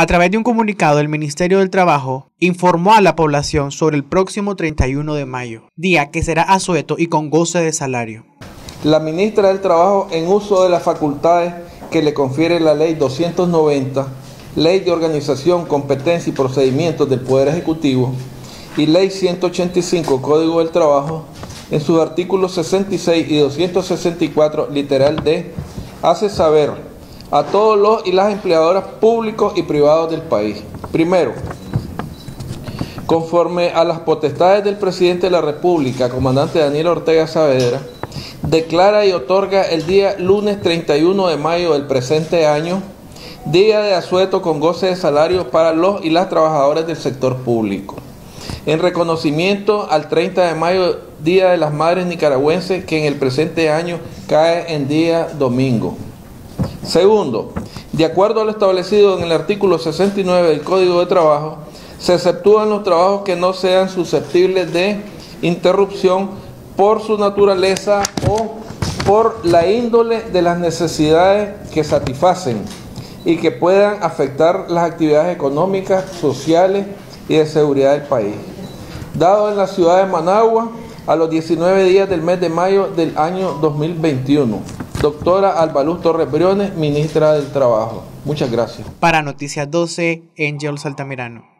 A través de un comunicado, el Ministerio del Trabajo informó a la población sobre el próximo 31 de mayo, día que será asueto y con goce de salario. La ministra del Trabajo, en uso de las facultades que le confiere la Ley 290, Ley de Organización, Competencia y Procedimientos del Poder Ejecutivo y Ley 185, Código del Trabajo, en sus artículos 66 y 264, literal D, hace saber a todos los y las empleadoras públicos y privados del país. Primero, conforme a las potestades del presidente de la República, comandante Daniel Ortega Saavedra, declara y otorga el día lunes 31 de mayo del presente año, día de asueto con goce de salario para los y las trabajadoras del sector público, en reconocimiento al 30 de mayo, Día de las Madres Nicaragüenses, que en el presente año cae en día domingo. Segundo, de acuerdo a lo establecido en el artículo 69 del Código de Trabajo, se exceptúan los trabajos que no sean susceptibles de interrupción por su naturaleza o por la índole de las necesidades que satisfacen y que puedan afectar las actividades económicas, sociales y de seguridad del país. Dado en la ciudad de Managua a los 19 días del mes de mayo del año 2021. Doctora Albaluz Torres Briones, ministra del Trabajo. Muchas gracias. Para Noticias 12, Angel Altamirano.